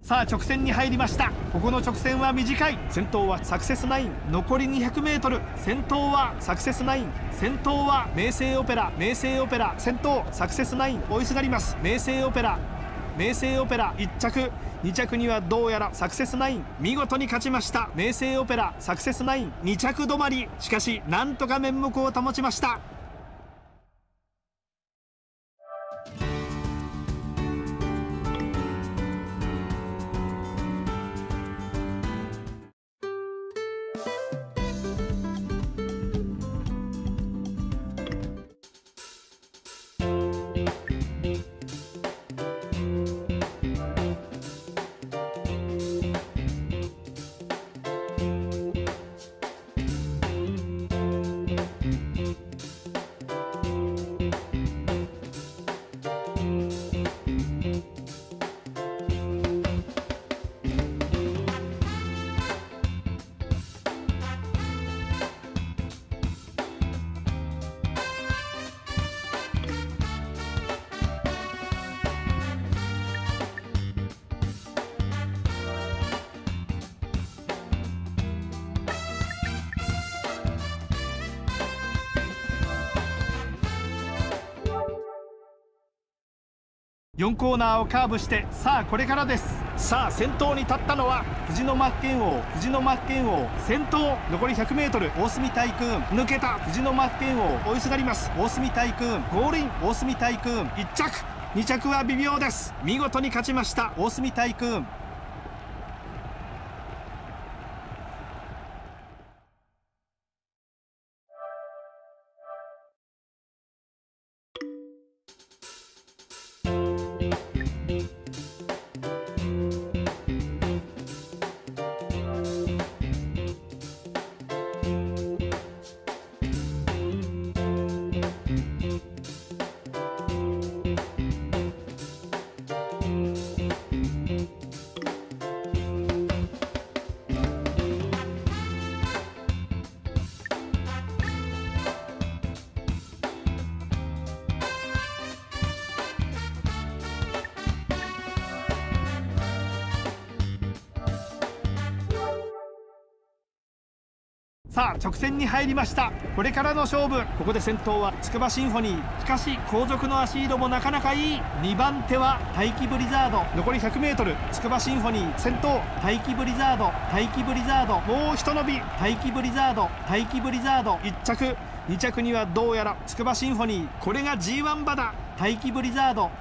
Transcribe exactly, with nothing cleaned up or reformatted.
さあ直線に入りました。ここの直線は短い。先頭はサクセスナイン、残り にひゃくメートル。 先頭はサクセスナイン、先頭は明星オペラ、明星オペラ先頭、サクセスナイン追いすがります。明星オペラ、明星オペラいっ着、に着にはどうやらサクセスナイン、見事に勝ちました。明星オペラ、サクセスナインに着止まり。しかしなんとか面目を保ちました。よんコーナーをカーブして、さあこれからです。さあ先頭に立ったのは藤野真剣王、藤野真剣王先頭、残り ひゃくメートル。大隅大君抜けた。藤野真剣王追いすがります。大隅大君ゴールイン。大隅大君いっ着、に着は微妙です。見事に勝ちました大隅大君。さあ直線に入りました。これからの勝負。ここで先頭は筑波シンフォニー。しかし後続の足色もなかなかいい。にばん手は大気ブリザード、残り ひゃくメートル。筑波シンフォニー先頭、大気ブリザード、大気ブリザードもうひと伸び。大気ブリザード、大気ブリザードいっ着、に着にはどうやら筑波シンフォニー。これが ジーワン 馬だ。大気ブリザード。